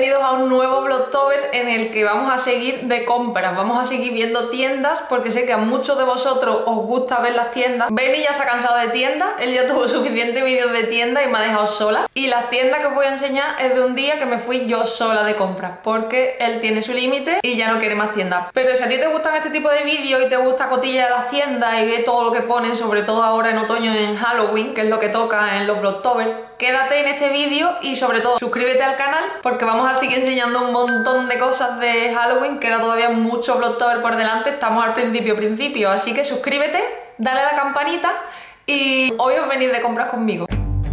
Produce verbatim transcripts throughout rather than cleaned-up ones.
bienvenidos a un nuevo Vlogtober en el que vamos a seguir de compras, vamos a seguir viendo tiendas porque sé que a muchos de vosotros os gusta ver las tiendas. Benny ya se ha cansado de tiendas, él ya tuvo suficientes vídeos de tiendas y me ha dejado sola. Y las tiendas que os voy a enseñar es de un día que me fui yo sola de compras porque él tiene su límite y ya no quiere más tiendas. Pero si a ti te gustan este tipo de vídeos y te gusta cotilla de las tiendas y ver todo lo que ponen, sobre todo ahora en otoño en Halloween, que es lo que toca en los Vlogtobers, quédate en este vídeo y sobre todo suscríbete al canal porque vamos a seguir enseñando un montón de cosas de Halloween. Queda todavía mucho Vlogtober por delante, estamos al principio principio, así que suscríbete, dale a la campanita y hoy os venís de compras conmigo.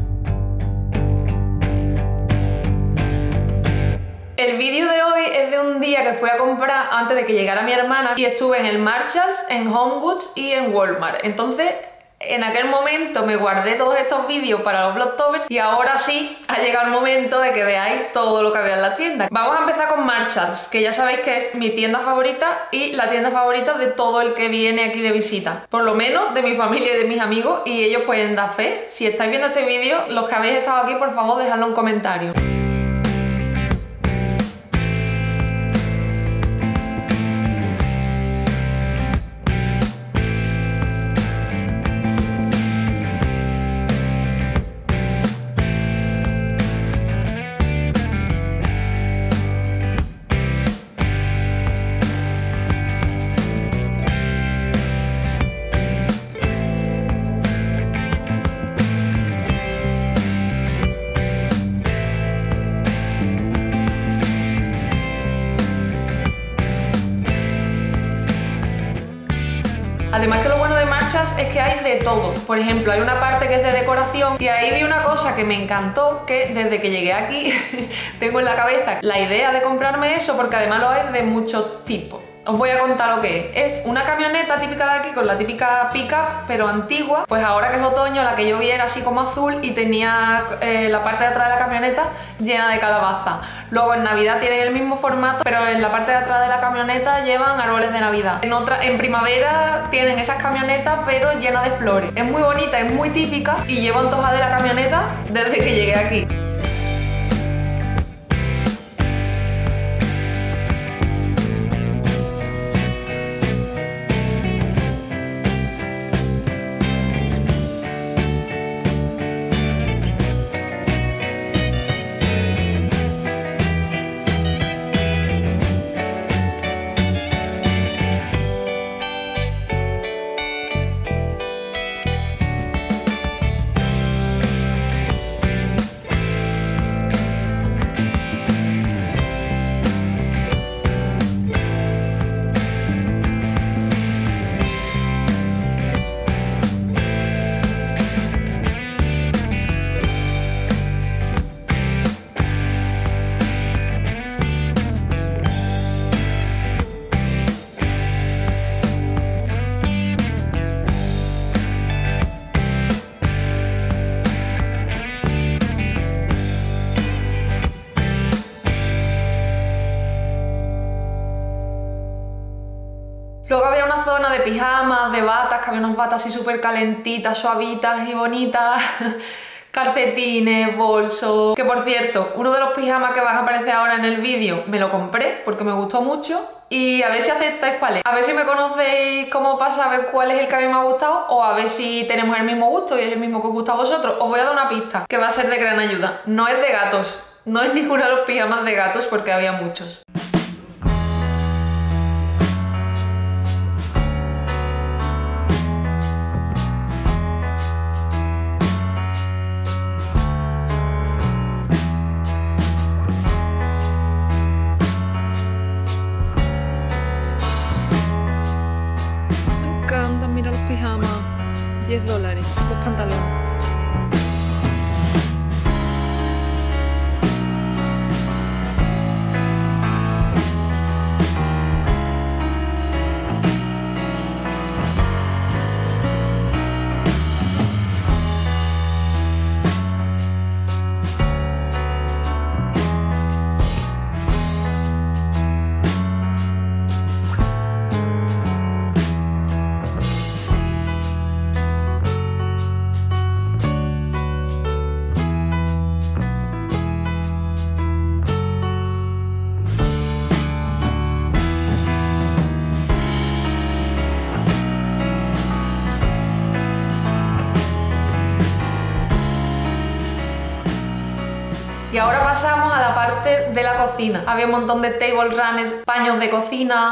El vídeo de hoy es de un día que fui a comprar antes de que llegara mi hermana y estuve en el Marshalls, en Home Goods y en Walmart. Entonces en aquel momento me guardé todos estos vídeos para los Vlogtobers y ahora sí ha llegado el momento de que veáis todo lo que había en las tiendas. Vamos a empezar con Marshalls, que ya sabéis que es mi tienda favorita y la tienda favorita de todo el que viene aquí de visita. Por lo menos de mi familia y de mis amigos, y ellos pueden dar fe. Si estáis viendo este vídeo, los que habéis estado aquí, por favor dejadlo en comentarios. Además que lo bueno de Marshalls es que hay de todo. Por ejemplo, hay una parte que es de decoración y ahí vi una cosa que me encantó, que desde que llegué aquí tengo en la cabeza la idea de comprarme eso porque además lo hay de muchos tipos. Os voy a contar lo que es. Es una camioneta típica de aquí con la típica pick-up, pero antigua. Pues ahora que es otoño, la que yo vi era así como azul y tenía eh, la parte de atrás de la camioneta llena de calabaza. Luego en Navidad tienen el mismo formato, pero en la parte de atrás de la camioneta llevan árboles de Navidad. En, otra, en primavera tienen esas camionetas, pero llenas de flores. Es muy bonita, es muy típica y llevo antojada de la camioneta desde que llegué aquí. Luego había una zona de pijamas, de batas, que había unas batas así súper calentitas, suavitas y bonitas, calcetines, bolsos... Que por cierto, uno de los pijamas que van a aparecer ahora en el vídeo me lo compré porque me gustó mucho y a ver si aceptáis cuál es. A ver si me conocéis cómo pasa, a ver cuál es el que a mí me ha gustado o a ver si tenemos el mismo gusto y es el mismo que os gusta a vosotros. Os voy a dar una pista que va a ser de gran ayuda. No es de gatos, no es ninguno de los pijamas de gatos porque había muchos. Mira los pijamas, diez dólares, dos pantalones. Y ahora pasamos a la parte de la cocina. Había un montón de table runners, paños de cocina.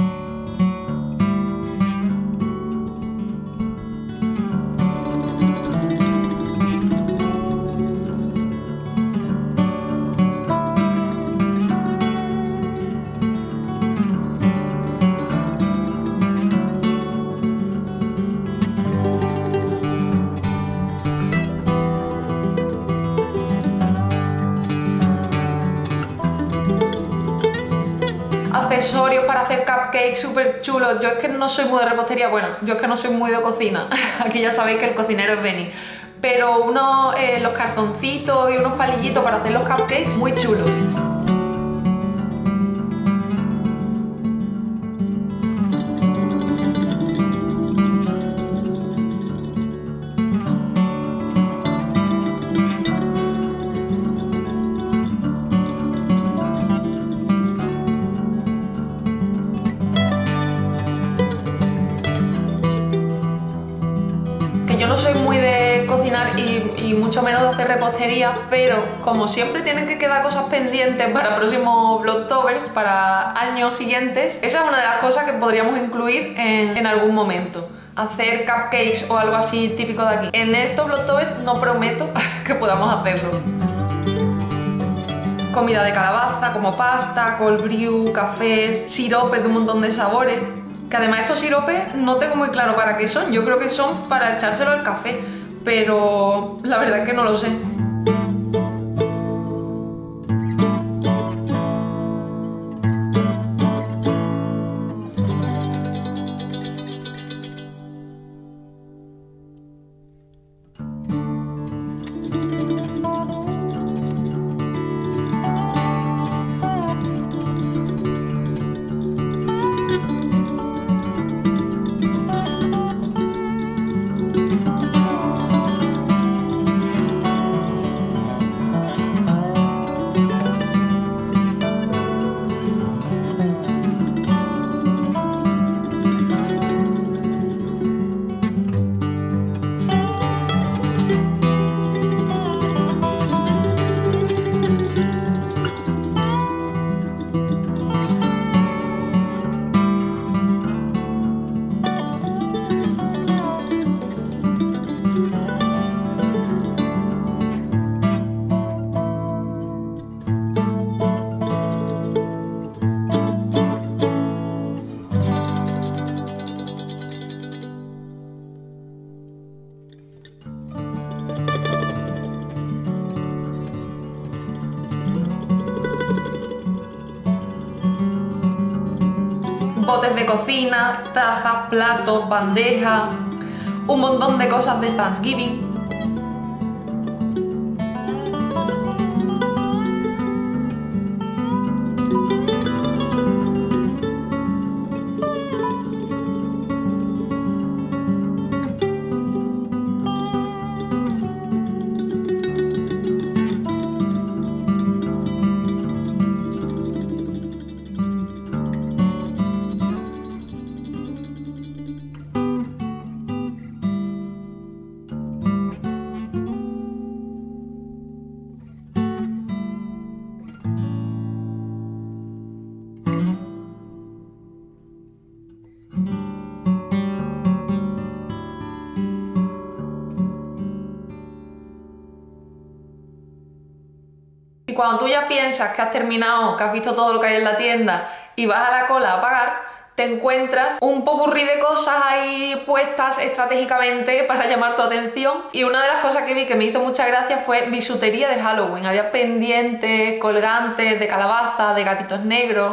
Accesorios para hacer cupcakes súper chulos. Yo es que no soy muy de repostería, bueno, yo es que no soy muy de cocina. Aquí ya sabéis que el cocinero es Benny. Pero unos, eh, los cartoncitos y unos palillitos para hacer los cupcakes muy chulos. Yo no soy muy de cocinar y, y mucho menos de hacer repostería, pero como siempre tienen que quedar cosas pendientes para próximos Vlogtovers, para años siguientes, esa es una de las cosas que podríamos incluir en, en algún momento. Hacer cupcakes o algo así típico de aquí. En estos Vlogtovers no prometo que podamos hacerlo. Comida de calabaza como pasta, cold brew, cafés, siropes de un montón de sabores. Que además estos siropes no tengo muy claro para qué son. Yo creo que son para echárselo al café, pero la verdad es que no lo sé. Botes de cocina, tazas, platos, bandejas, un montón de cosas de Thanksgiving. Y cuando tú ya piensas que has terminado, que has visto todo lo que hay en la tienda y vas a la cola a pagar, te encuentras un popurrí de cosas ahí puestas estratégicamente para llamar tu atención. Y una de las cosas que vi que me hizo mucha gracia fue bisutería de Halloween. Había pendientes, colgantes de calabaza, de gatitos negros.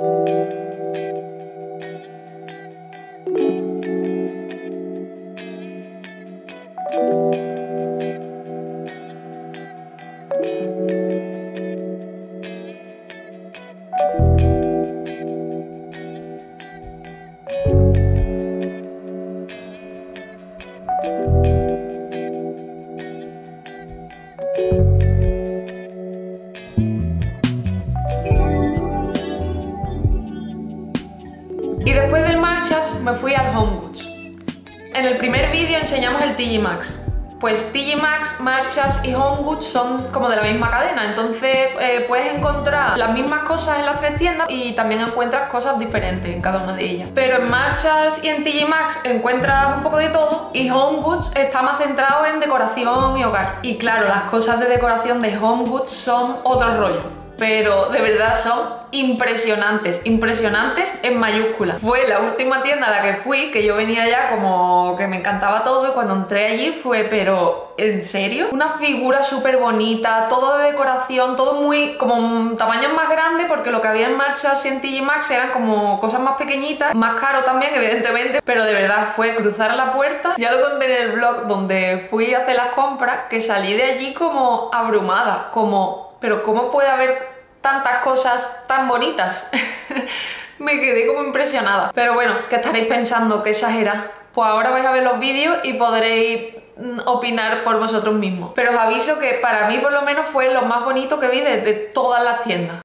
Y después del Marchas me fui al Home Goods. En el primer vídeo enseñamos el T J Maxx. Pues T J Maxx, Marshalls y HomeGoods son como de la misma cadena, entonces eh, puedes encontrar las mismas cosas en las tres tiendas y también encuentras cosas diferentes en cada una de ellas. Pero en Marshalls y en T J Maxx encuentras un poco de todo y HomeGoods está más centrado en decoración y hogar. Y claro, las cosas de decoración de HomeGoods son otro rollo. Pero de verdad son impresionantes, impresionantes en mayúsculas. Fue la última tienda a la que fui, que yo venía ya como que me encantaba todo y cuando entré allí fue, pero ¿en serio? Una figura súper bonita, todo de decoración, todo muy como tamaños más grandes porque lo que había en Marshalls y en T J Maxx eran como cosas más pequeñitas, más caro también evidentemente, pero de verdad fue cruzar la puerta. Ya lo conté en el blog donde fui a hacer las compras, que salí de allí como abrumada, como... pero ¿cómo puede haber tantas cosas tan bonitas? Me quedé como impresionada. Pero bueno, que estaréis pensando que exagera. Pues ahora vais a ver los vídeos y podréis opinar por vosotros mismos. Pero os aviso que para mí por lo menos fue lo más bonito que vi de, de todas las tiendas.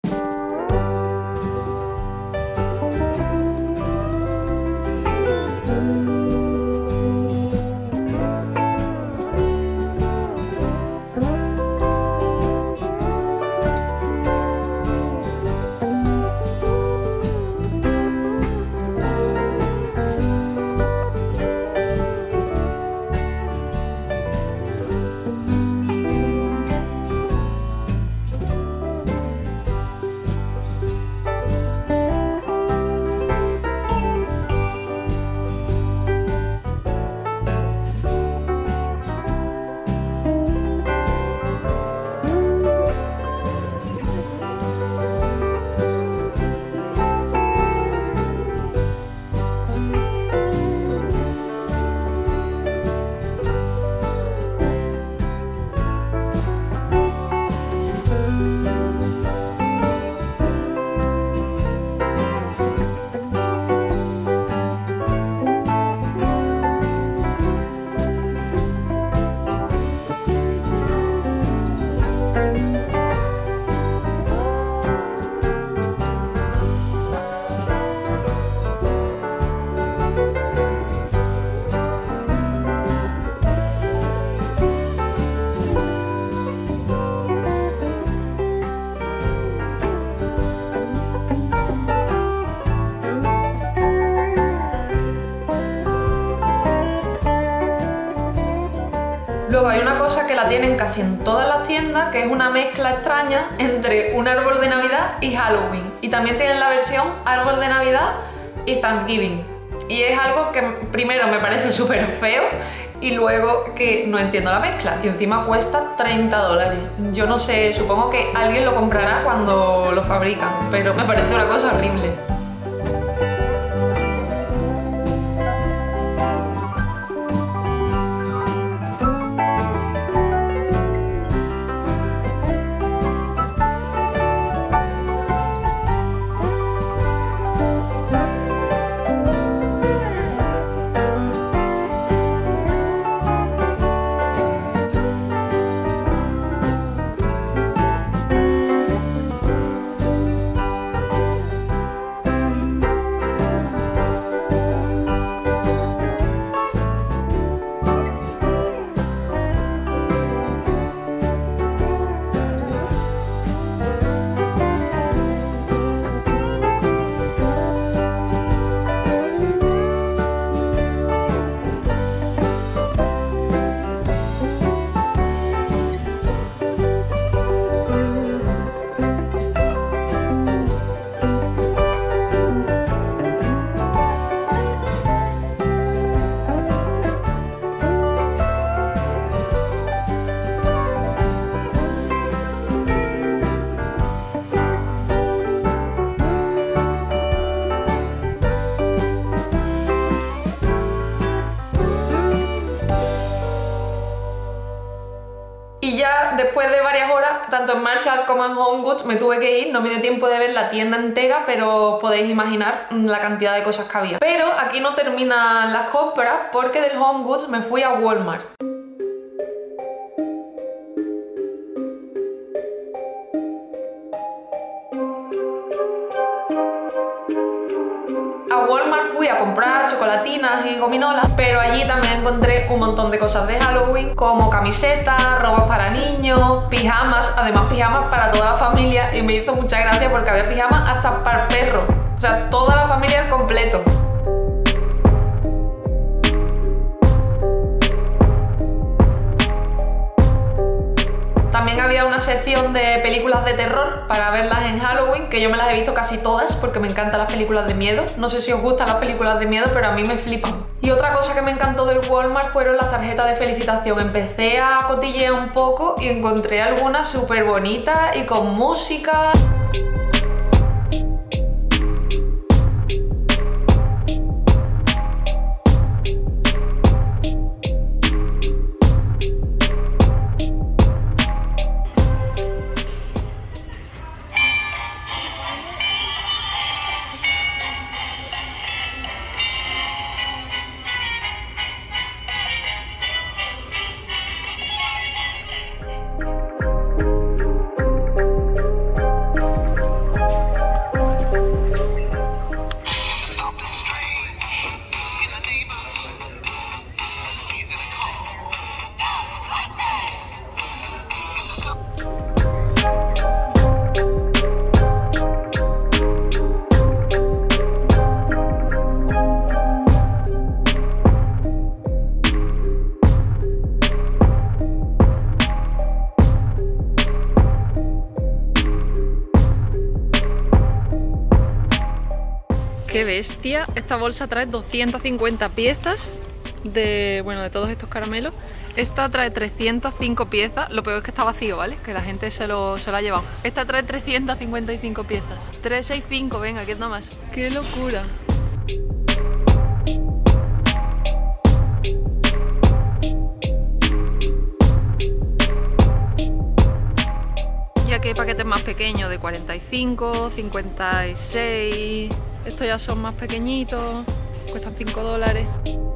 Luego hay una cosa que la tienen casi en todas las tiendas, que es una mezcla extraña entre un árbol de Navidad y Halloween. Y también tienen la versión árbol de Navidad y Thanksgiving. Y es algo que primero me parece súper feo y luego que no entiendo la mezcla. Y encima cuesta treinta dólares. Yo no sé, supongo que alguien lo comprará cuando lo fabrican, pero me parece una cosa horrible. Y ya después de varias horas, tanto en Marshalls como en HomeGoods, me tuve que ir. No me dio tiempo de ver la tienda entera, pero podéis imaginar la cantidad de cosas que había. Pero aquí no terminan las compras, porque del HomeGoods me fui a Walmart. A Walmart fui a comprar chocolatina golosinas y gominolas, pero allí también encontré un montón de cosas de Halloween, como camisetas, robas para niños, pijamas, además pijamas para toda la familia, y me hizo mucha gracia porque había pijamas hasta para el perro, o sea, toda la familia al completo. También había una sección de películas de terror para verlas en Halloween, que yo me las he visto casi todas porque me encantan las películas de miedo. No sé si os gustan las películas de miedo, pero a mí me flipan. Y otra cosa que me encantó del Walmart fueron las tarjetas de felicitación. Empecé a cotillear un poco y encontré algunas súper bonitas y con música. ¡Qué bestia! Esta bolsa trae doscientas cincuenta piezas de, bueno, de todos estos caramelos. Esta trae trescientas cinco piezas. Lo peor es que está vacío, ¿vale? Que la gente se lo, se lo ha llevado. Esta trae trescientas cincuenta y cinco piezas. trescientos sesenta y cinco, venga, aquí nada más. ¡Qué locura! Y aquí hay paquetes más pequeños de cuarenta y cinco, cincuenta y seis... Estos ya son más pequeñitos, cuestan cinco dólares.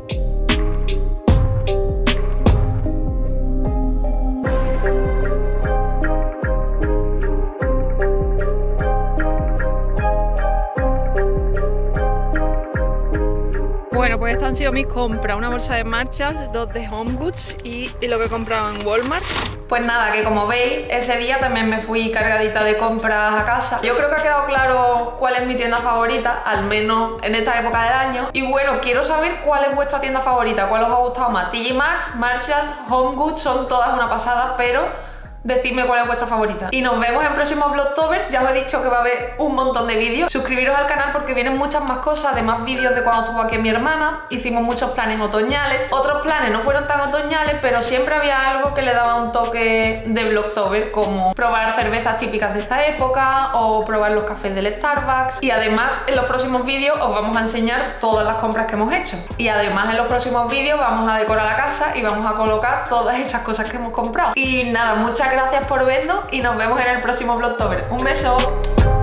Bueno, pues estas han sido mis compras. Una bolsa de Marshalls, dos de Home Goods y, y lo que he comprado en Walmart. Pues nada, que como veis, ese día también me fui cargadita de compras a casa. Yo creo que ha quedado claro cuál es mi tienda favorita, al menos en esta época del año. Y bueno, quiero saber cuál es vuestra tienda favorita, cuál os ha gustado más. T J Maxx, Marshalls, Home Goods, son todas una pasada, pero decidme cuál es vuestra favorita. Y nos vemos en próximos Vlogtovers. Ya os he dicho que va a haber un montón de vídeos. Suscribiros al canal porque vienen muchas más cosas, además vídeos de cuando estuvo aquí mi hermana. Hicimos muchos planes otoñales. Otros planes no fueron tan otoñales, pero siempre había algo que le daba un toque de Vlogtober, como probar cervezas típicas de esta época o probar los cafés del Starbucks. Y además en los próximos vídeos os vamos a enseñar todas las compras que hemos hecho. Y además en los próximos vídeos vamos a decorar la casa y vamos a colocar todas esas cosas que hemos comprado. Y nada, muchas gracias por vernos y nos vemos en el próximo Vlogtober. ¡Un beso!